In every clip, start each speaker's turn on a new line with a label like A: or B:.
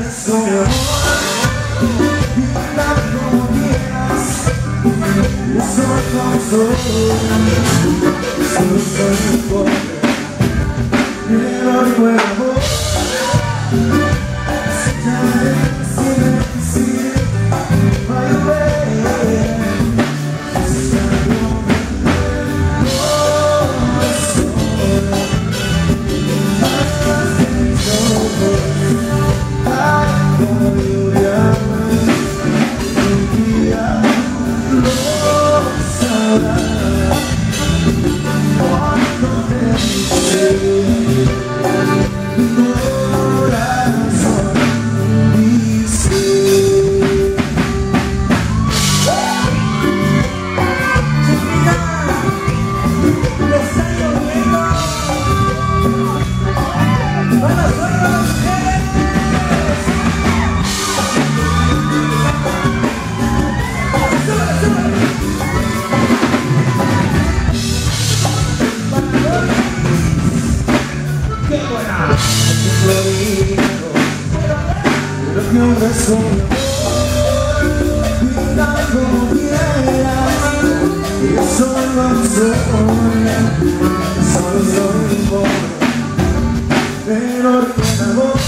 A: resto mi amor, pinta como quieras. Yo soy como soy, solo soy un pobre, pero buen amor. Que un beso de amor, pinta como quieras. Yo solo soy un pobre, pero buen amor.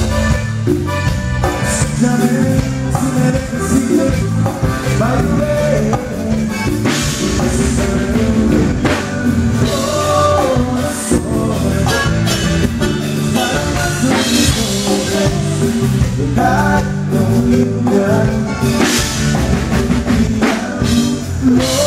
A: Escúchame si me necesitas, bailé. I don't need that.